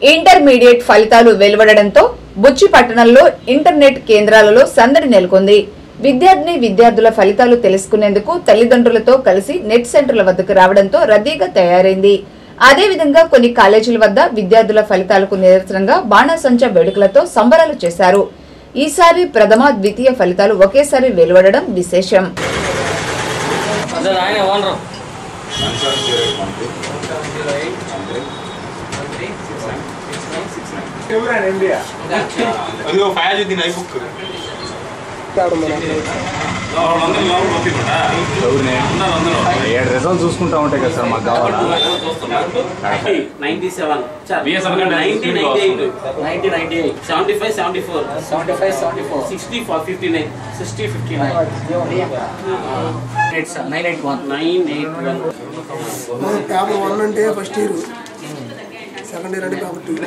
Intermediate ఫలితాలు వెలువడడంతో బుచ్చి పట్టణంలో internet కేంద్రాలలో సందడి నెలకొంది. విద్యార్థుల ఫలితాలు తెలుసుకునేందుకు తల్లిదండ్రులతో కలిసి నెట్ సెంటర్ల వద్దకు రావడంతో రద్దీగా తయారైంది. అదేవిధంగా కొన్ని కాలేజీల వద్ద విద్యార్థుల ఫలితాలకు నిరసనగా బాణాసంచా వేడుకలతో సంబరాలు చేశారు. ఈసారి ప్రథమ, ద్వితీయ ఫలితాలు ఒకేసారి వెలువడడం విశేషం. రిజల్ట్ చూసుకుంటా ఉంటాయి కదా సార్. మాకు కావాలా 97 1998 1998 75 74 75 74 60 59 60 59 981 పేపర్ 1 అంటే ఫస్ట్ ఇయర్, సెకండ్ ఇయర్ అంటే పేపర్ 2.